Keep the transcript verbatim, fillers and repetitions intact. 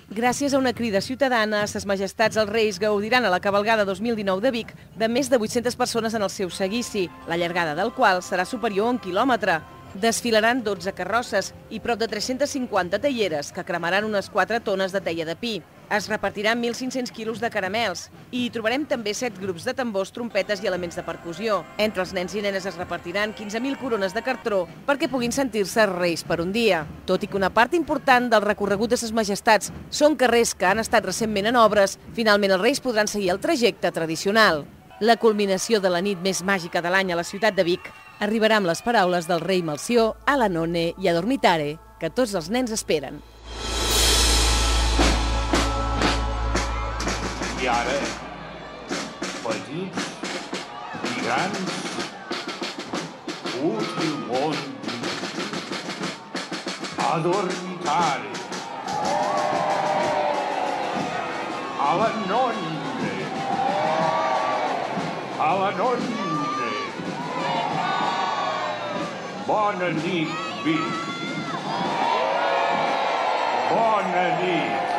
Gràcies a una crida ciutadana, Ses Majestats els Reis gaudiran a la cavalgada dos mil dinou de Vic de més de vuit-centes persones en el seu seguici, la llargada del qual serà superior a un quilòmetre. Desfilaran dotze carrosses i prop de tres-centes cinquanta teieres que cremaran unes quatre tones de teia de pi. Es repartiran mil cinc-cents quilos de caramels i hi trobarem també set grups de tambors, trompetes i elements de percussió. Entre els nens i nenes es repartiran quinze mil corones de cartró perquè puguin sentir-se reis per un dia. Tot i que una part important del recorregut de Ses Majestats són carrers que han estat recentment en obres, finalment els reis podran seguir el trajecte tradicional. La culminació de la nit més màgica de l'any a la ciutat de Vic arribarà amb les paraules del rei Melcior a la Nonne i a Dormitare, que tots els nens esperen. I ara, petits i grans, útil món, a Dormitare, a la Nonne, a la Nonne. Bona nit, Vic. Bona nit.